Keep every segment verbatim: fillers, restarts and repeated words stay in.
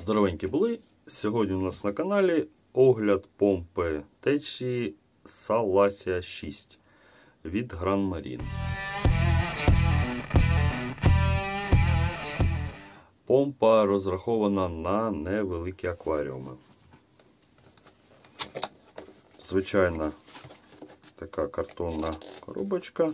Здоровенькі були. Сьогодні у нас на каналі огляд помпи течії Salacia шість від Grand Marine. Помпа розрахована на невеликі акваріуми. Звичайна така картонна коробочка.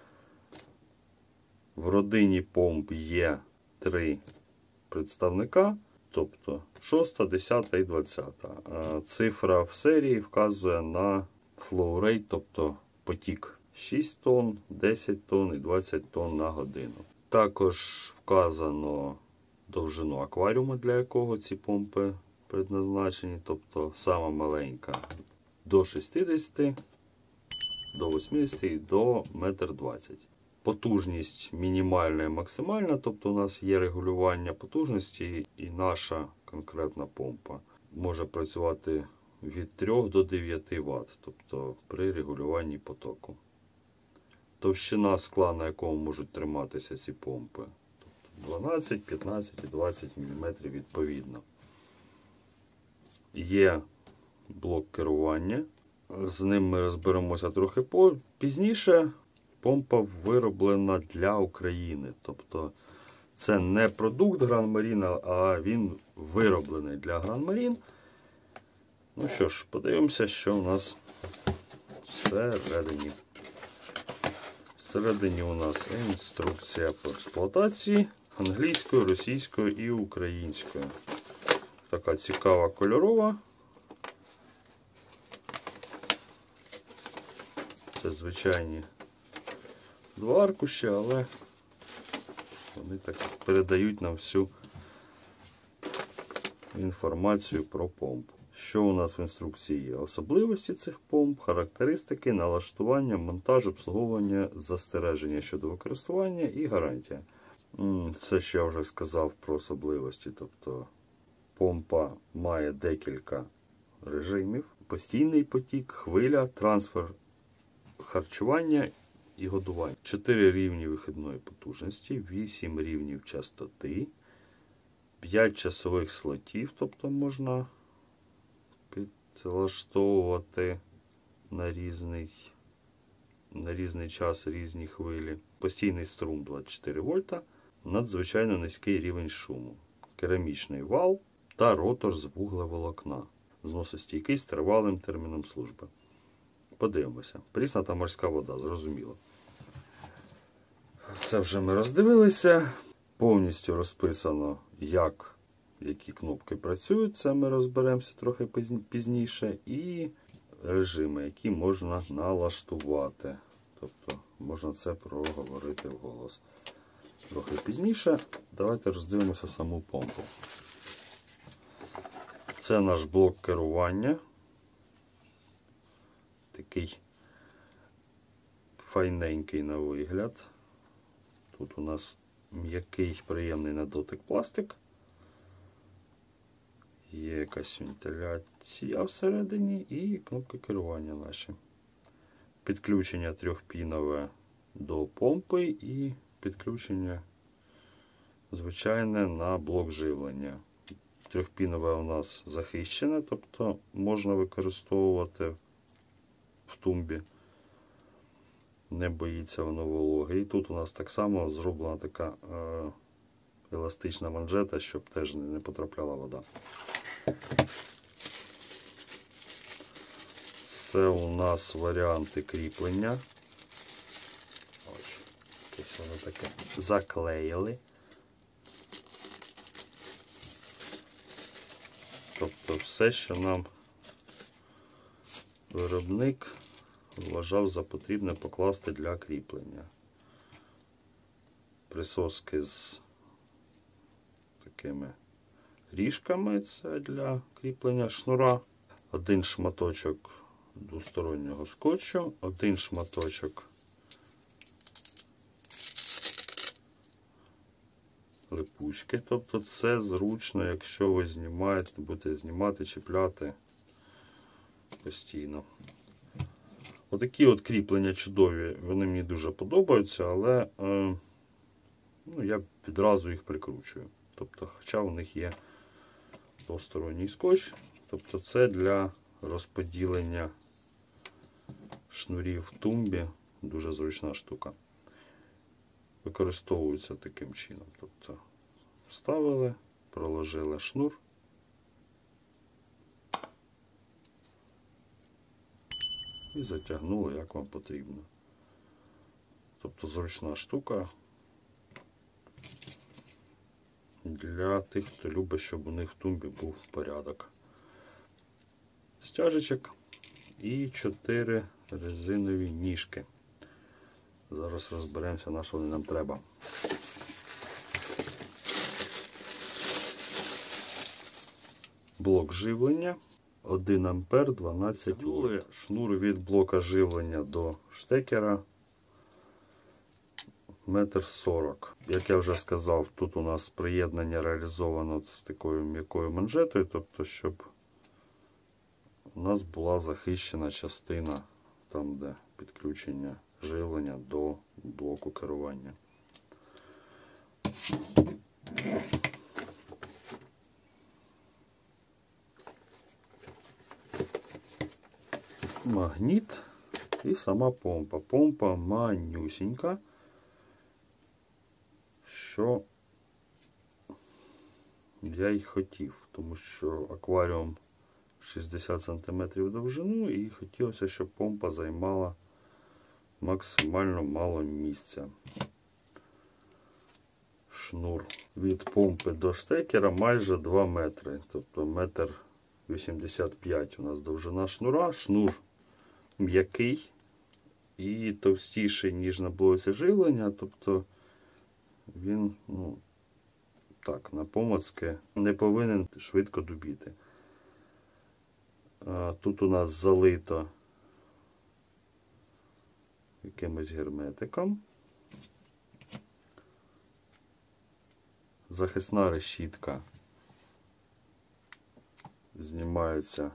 В родині помп є три представника. Тобто шоста, десята і двадцята. Цифра в серії вказує на flow rate, тобто потік шість тонн, десять тонн і двадцять тонн на годину. Також вказано довжину акваріуму, для якого ці помпи предназначені. Тобто сама маленька до шістдесяти, до вісімдесяти і до метр двадцять. Потужність мінімальна і максимальна, тобто у нас є регулювання потужності, і наша конкретна помпа може працювати від трьох до дев'яти ватт, тобто при регулюванні потоку. Товщина скла, на якому можуть триматися ці помпи, тобто дванадцять, п'ятнадцять і двадцять міліметрів відповідно. Є блок керування, з ним ми розберемося трохи пізніше. Помпа вироблена для України, тобто це не продукт Grand Marine, а він вироблений для Grand Marine. Ну що ж, подивимося, що у нас всередині. Всередині у нас інструкція по експлуатації англійською, російською і українською. Така цікава кольорова. Це звичайні два аркуші, але вони так передають нам всю інформацію про помпу. Що у нас в інструкції є? Особливості цих помп, характеристики, налаштування, монтаж, обслуговування, застереження щодо використання і гарантія. Все, що я вже сказав про особливості. Тобто помпа має декілька режимів. Постійний потік, хвиля, трансфер харчування і годування. чотири рівні вихідної потужності, вісім рівнів частоти, п'ять часових слотів, тобто можна підлаштовувати на різний, на різний час різні хвилі. Постійний струм двадцять чотири вольта, надзвичайно низький рівень шуму, керамічний вал та ротор з вуглеволокна, зносостійкий з тривалим терміном служби. Подивимося. Прісна та морська вода, зрозуміло. Це вже ми роздивилися. Повністю розписано, як, які кнопки працюють. Це ми розберемося трохи пізніше. І режими, які можна налаштувати. Тобто, можна це проговорити вголос. Трохи пізніше. Давайте роздивимося саму помпу. Це наш блок керування. Такий файненький на вигляд. Тут у нас м'який, приємний на дотик пластик. Є якась вентиляція всередині і кнопки керування наші. Підключення трьохпінове до помпи і підключення звичайне на блок живлення. Трьохпінове у нас захищене, тобто можна використовувати в тумбі. Не боїться воно вологи. І тут у нас так само зроблена така е, еластична манжета, щоб теж не потрапляла вода. Це у нас варіанти кріплення. Ось, якесь воно таке заклеїли. Тобто все, що нам виробник вважав за потрібне покласти для кріплення. Присоски з такими ріжками, це для кріплення шнура. Один шматочок двостороннього скотчу, один шматочок липучки. Тобто це зручно, якщо ви знімаєте, будете знімати, чіпляти постійно. Отакі от кріплення чудові, вони мені дуже подобаються, але е, ну, я відразу їх прикручую. Тобто, хоча у них є двосторонній скотч. Тобто це для розподілення шнурів в тумбі. Дуже зручна штука. Використовується таким чином. Тобто вставили, проложили шнур. І затягнули, як вам потрібно. Тобто зручна штука для тих, хто любить, щоб у них в тумбі був порядок. Стяжечок і чотири резинові ніжки. Зараз розберемося, на що вони нам треба. Блок живлення. один ампер, дванадцять вольт. Шнур від блока живлення до штекера метр сорок. Як я вже сказав, тут у нас приєднання реалізовано з такою м'якою манжетою, тобто, щоб у нас була захищена частина, там де підключення живлення до блоку керування. Магніт і сама помпа. Помпа манюсінька, що я й хотів, тому що акваріум шістдесят сантиметрів довжину і хотілося, щоб помпа займала максимально мало місця. Шнур від помпи до штекера майже два метри, тобто метр вісімдесят п'ять у нас довжина шнура. Шнур м'який і товстіший, ніж на блоці живлення, тобто він, ну, так, на помацки не повинен швидко дубіти. А, тут у нас залито якимось герметиком. Захисна решітка знімається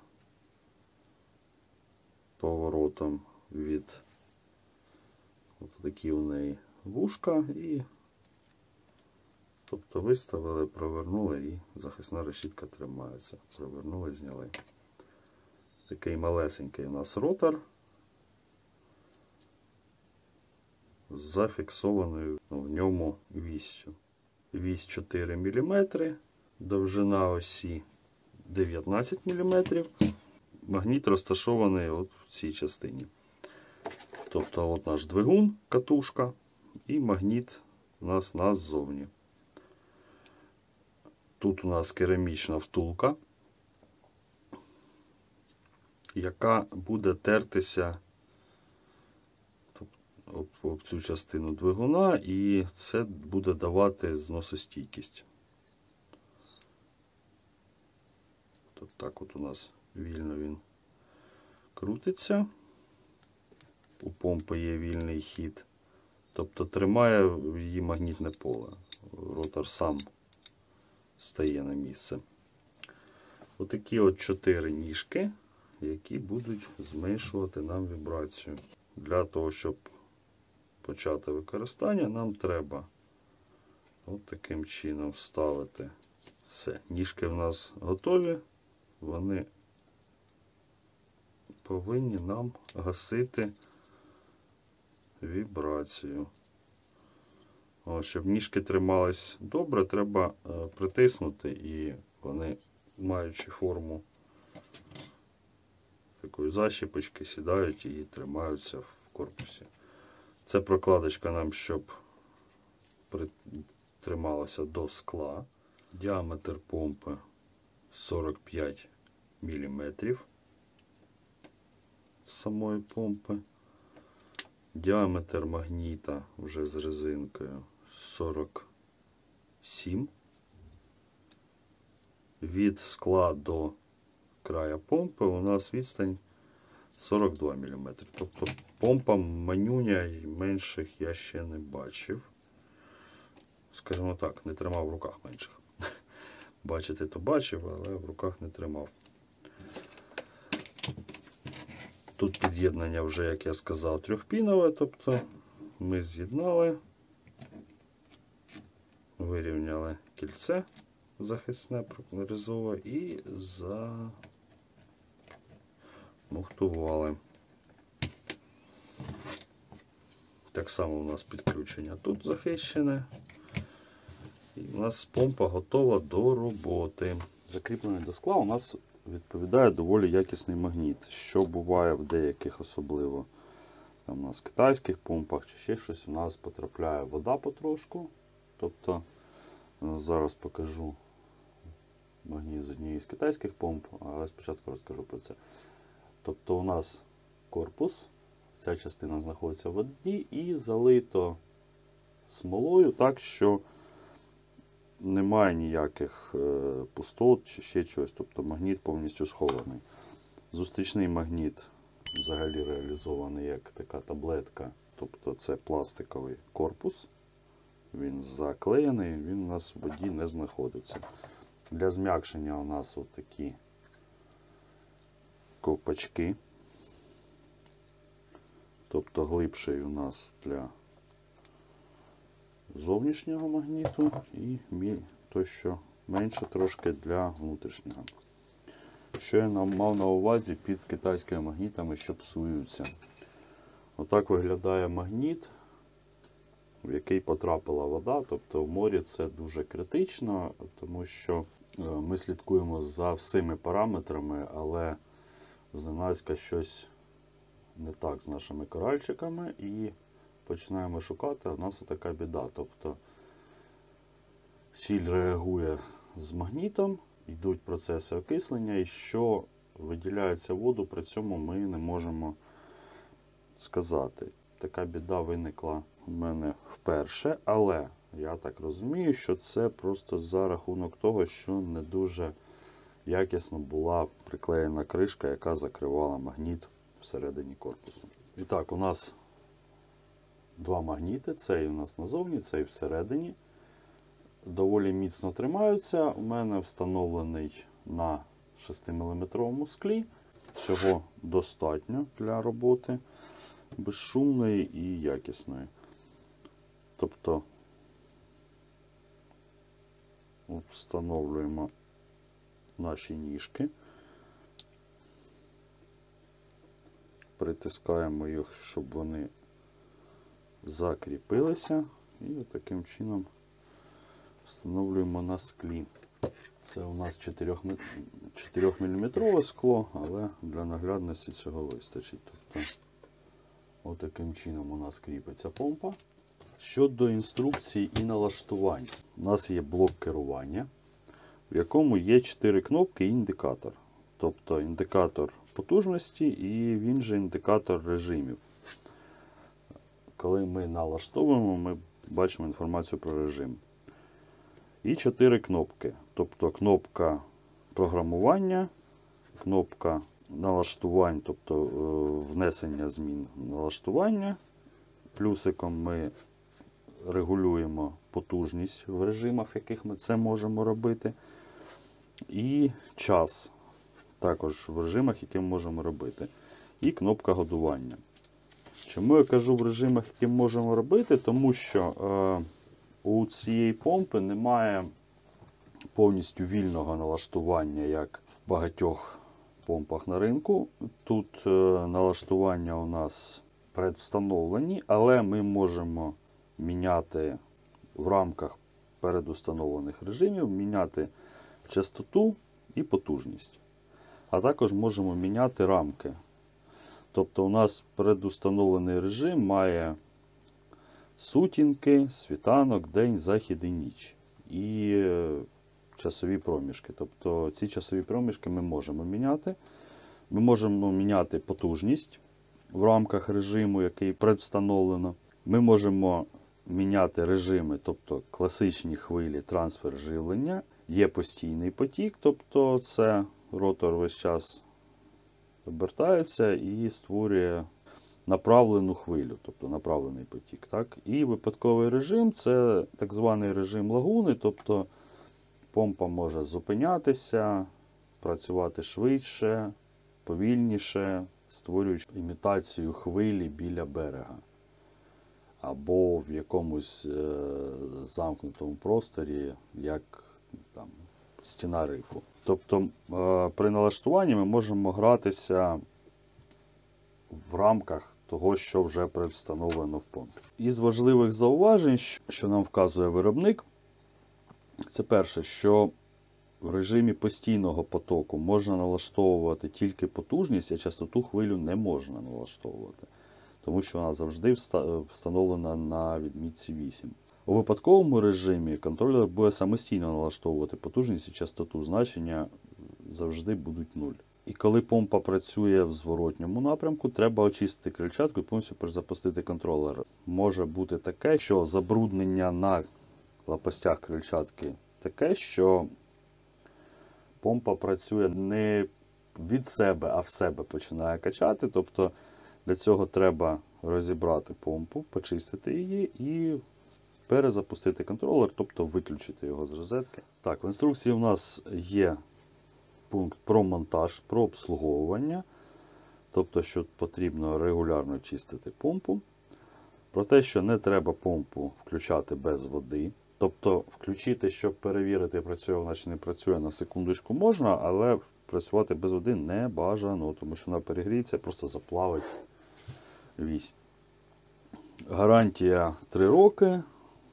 поворотом від от такі у неї вушка, і тобто виставили, провернули і захисна решітка тримається. Провернули, зняли. Такий малесенький у нас ротор з зафіксованою в ньому віссю. Вісь чотири міліметри, довжина осі дев'ятнадцять міліметрів. Магніт розташований от в цій частині. Тобто от наш двигун, катушка, і магніт у нас назовні. Тут у нас керамічна втулка, яка буде тертися об, об цю частину двигуна, і це буде давати зносостійкість. Тут так от у нас вільно він крутиться. У помпи є вільний хід, тобто тримає її магнітне поле. Ротор сам стає на місце. Отакі от чотири ніжки, які будуть зменшувати нам вібрацію. Для того, щоб почати використання, нам треба от таким чином вставити все. Ніжки в нас готові, вони повинні нам гасити вібрацію. О, щоб ніжки тримались добре, треба е, притиснути, і вони, маючи форму такої защіпочки, сідають і тримаються в корпусі. Це прокладочка нам, щоб трималося до скла. Діаметр помпи сорок п'ять міліметрів самої помпи. Діаметр магніта вже з резинкою сорок сім. Від скла до края помпи у нас відстань сорок два міліметри. Тобто помпа манюня і менших я ще не бачив. Скажімо так, не тримав в руках менших. Бачити то бачив, але в руках не тримав. Тут під'єднання вже, як я сказав, трьохпінове, тобто ми з'єднали, вирівняли кільце захисне прорізове і замуфтували. Так само у нас підключення тут захищене. І у нас помпа готова до роботи. Закріплений до скла у нас відповідає доволі якісний магніт, що буває в деяких особливо. Там у нас в китайських помпах чи ще щось, у нас потрапляє вода потрошку. Тобто, зараз покажу магніт з однієї з китайських помп, але спочатку розкажу про це. Тобто у нас корпус, ця частина знаходиться в воді і залито смолою так, що немає ніяких пустот чи ще чогось. Тобто магніт повністю схований. Зустрічний магніт взагалі реалізований як така таблетка. Тобто це пластиковий корпус. Він заклеєний, він у нас в воді не знаходиться. Для зм'якшення у нас отакі ковпачки. Тобто глибший у нас для зовнішнього магніту і той, що менше трошки для внутрішнього. Що я мав на увазі під китайськими магнітами, що псуються. Отак виглядає магніт, в який потрапила вода. Тобто в морі це дуже критично, тому що ми слідкуємо за всіми параметрами, але зненацька щось не так з нашими коральчиками і починаємо шукати, а в нас отака біда. Тобто сіль реагує з магнітом, йдуть процеси окислення, і що виділяється воду, при цьому ми не можемо сказати. Така біда виникла у мене вперше, але я так розумію, що це просто за рахунок того, що не дуже якісно була приклеєна кришка, яка закривала магніт всередині корпусу. І так, у нас два магніти, цей у нас назовні, цей всередині. Доволі міцно тримаються. У мене встановлений на шестиміліметровому склі. Цього достатньо для роботи безшумної і якісної. Тобто встановлюємо наші ніжки, притискаємо їх, щоб вони закріпилися, і таким чином встановлюємо на склі. Це у нас чотирьохміліметрове скло, але для наглядності цього вистачить. Тобто, отаким чином у нас кріпиться помпа. Щодо інструкцій і налаштувань. У нас є блок керування, в якому є чотири кнопки і індикатор. Тобто індикатор потужності і він же індикатор режимів. Коли ми налаштовуємо, ми бачимо інформацію про режим. І чотири кнопки. Тобто кнопка програмування, кнопка налаштувань, тобто внесення змін налаштування. Плюсиком ми регулюємо потужність в режимах, в яких ми це можемо робити. І час також в режимах, які ми можемо робити. І кнопка годування. Чому я кажу в режимах, які ми можемо робити? Тому що е, у цієї помпи немає повністю вільного налаштування, як в багатьох помпах на ринку. Тут е, налаштування у нас предвстановлені, але ми можемо міняти в рамках передустановлених режимів, міняти частоту і потужність. А також можемо міняти рамки. Тобто у нас передустановлений режим має сутінки, світанок, день, захід і ніч. І часові проміжки. Тобто ці часові проміжки ми можемо міняти. Ми можемо міняти потужність в рамках режиму, який предвстановлено. Ми можемо міняти режими, тобто класичні хвилі, трансфер живлення. Є постійний потік, тобто це ротор весь час обертається і створює направлену хвилю, тобто направлений потік. Так? І випадковий режим – це так званий режим лагуни, тобто помпа може зупинятися, працювати швидше, повільніше, створюючи імітацію хвилі біля берега. Або в якомусь е замкнутому просторі, як там, стіна рифу. Тобто при налаштуванні ми можемо гратися в рамках того, що вже предвстановлено в помпі. Із важливих зауважень, що нам вказує виробник, це перше, що в режимі постійного потоку можна налаштовувати тільки потужність, а частоту хвилю не можна налаштовувати, тому що вона завжди встановлена на відмітці вісім. У випадковому режимі контролер буде самостійно налаштовувати потужність і частоту, значення завжди будуть нуль. І коли помпа працює в зворотньому напрямку, треба очистити крильчатку і повністю перезапустити контролер. Може бути таке, що забруднення на лопастях крильчатки таке, що помпа працює не від себе, а в себе починає качати. Тобто для цього треба розібрати помпу, почистити її і перезапустити контролер, тобто виключити його з розетки. Так, в інструкції у нас є пункт про монтаж, про обслуговування, тобто, що потрібно регулярно чистити помпу. Про те, що не треба помпу включати без води. Тобто, включити, щоб перевірити, працює вона чи не працює, на секундочку можна, але працювати без води не бажано, тому що вона перегріється і просто заплавить вісь. Гарантія три роки.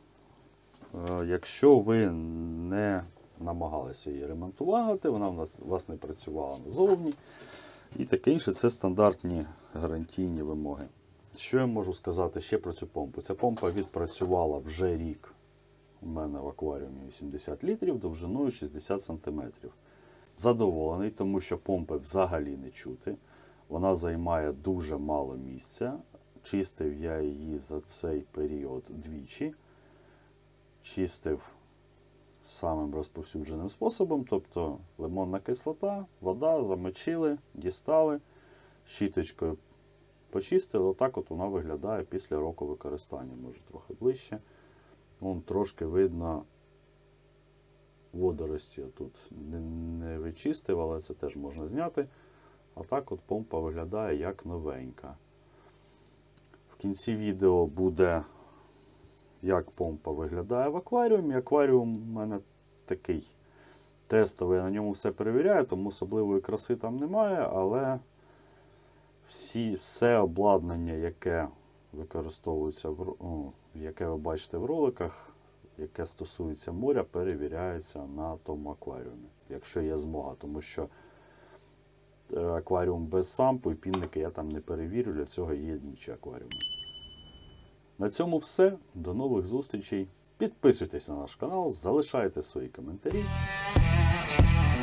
Якщо ви не намагалися її ремонтувати, вона у вас не працювала назовні. І таке інше, це стандартні гарантійні вимоги. Що я можу сказати ще про цю помпу? Ця помпа відпрацювала вже рік у мене в акваріумі вісімдесят літрів, довжиною шістдесят сантиметрів. Задоволений, тому що помпи взагалі не чути. Вона займає дуже мало місця. Чистив я її за цей період двічі. Чистив самим розповсюдженим способом, тобто лимонна кислота, вода, замочили, дістали, щіточкою почистили. Отак от вона виглядає після року використання, може трохи ближче. Вон трошки видно водорості, тут не, не вичистив, але це теж можна зняти. А так от помпа виглядає як новенька. В кінці відео буде, як помпа виглядає в акваріумі. Акваріум у мене такий тестовий, я на ньому все перевіряю, тому особливої краси там немає, але всі, все обладнання, яке використовується, в, о, яке ви бачите в роликах, яке стосується моря, перевіряється на тому акваріумі, якщо є змога, тому що акваріум без сампу і пінники я там не перевірю, для цього є інші акваріуми. На цьому все. До нових зустрічей. Підписуйтесь на наш канал, залишайте свої коментарі.